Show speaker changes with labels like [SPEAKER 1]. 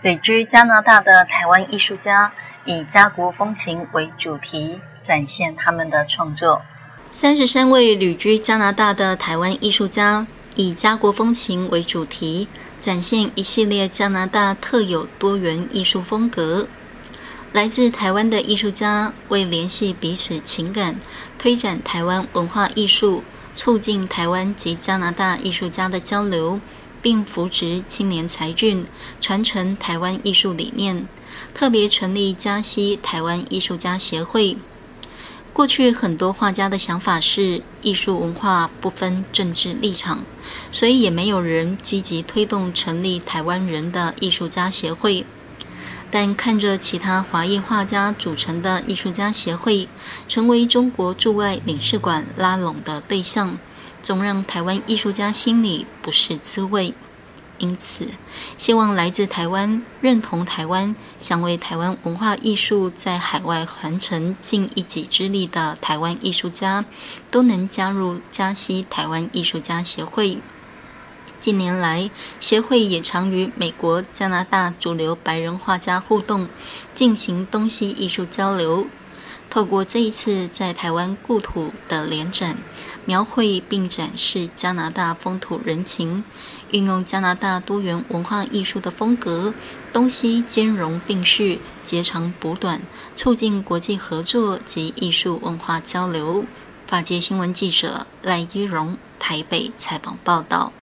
[SPEAKER 1] 旅居加拿大的台湾艺术家以家国风情为主题，展现他们的创作。
[SPEAKER 2] 33位旅居加拿大的台湾艺术家以家国风情为主题，展现一系列加拿大特有多元艺术风格。来自台湾的艺术家为联系彼此情感，推展台湾文化艺术，促进台湾及加拿大艺术家的交流，并扶植青年才俊，传承台湾艺术理念，特别成立嘉西台湾艺术家协会。过去很多画家的想法是艺术文化不分政治立场，所以也没有人积极推动成立台湾人的艺术家协会。但看着其他华裔画家组成的艺术家协会成为中国驻外领事馆拉拢的对象，总让台湾艺术家心里不是滋味。因此，希望来自台湾、认同台湾、想为台湾文化艺术在海外传承尽一己之力的台湾艺术家，都能加入嘉西台湾艺术家协会。近年来，协会也常与美国、加拿大主流白人画家互动，进行东西艺术交流。透过这一次在台湾故土的联展，描绘并展示加拿大风土人情，运用加拿大多元文化艺术的风格，东西兼容并蓄，截长补短，促进国际合作及艺术文化交流。法界新闻记者赖依荣台北采访报道。